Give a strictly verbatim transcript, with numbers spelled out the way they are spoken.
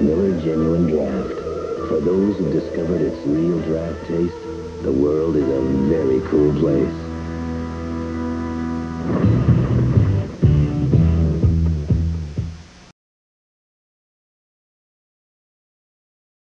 Miller Genuine Draft. For those who discovered its real draft taste, the world is a very cool place.